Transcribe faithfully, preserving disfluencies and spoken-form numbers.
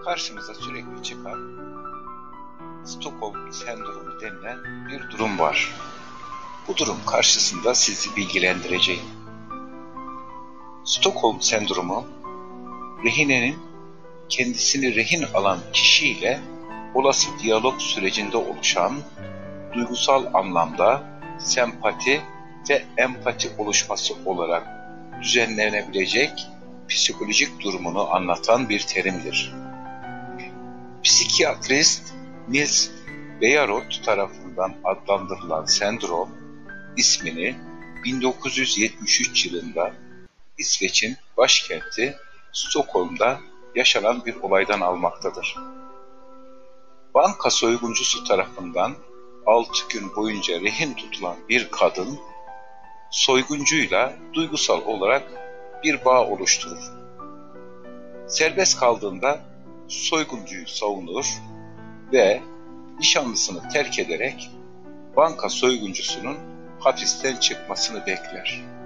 karşımıza sürekli çıkan Stockholm sendromu denilen bir durum var. Bu durum karşısında sizi bilgilendireceğim. Stockholm sendromu, rehinenin kendisini rehin alan kişiyle olası diyalog sürecinde oluşan duygusal anlamda sempati ve empati oluşması olarak düzenlenebilecek psikolojik durumunu anlatan bir terimdir. Psikiyatrist Nils Bejerot tarafından adlandırılan sendrom, ismini bin dokuz yüz yetmiş üç yılında İsveç'in başkenti Stockholm'da yaşanan bir olaydan almaktadır. Banka soyguncusu tarafından altı gün boyunca rehin tutulan bir kadın, soyguncuyla duygusal olarak bir bağ oluşturur. Serbest kaldığında soyguncuyu savunur ve nişanlısını terk ederek banka soyguncusunun hapisten çıkmasını bekler.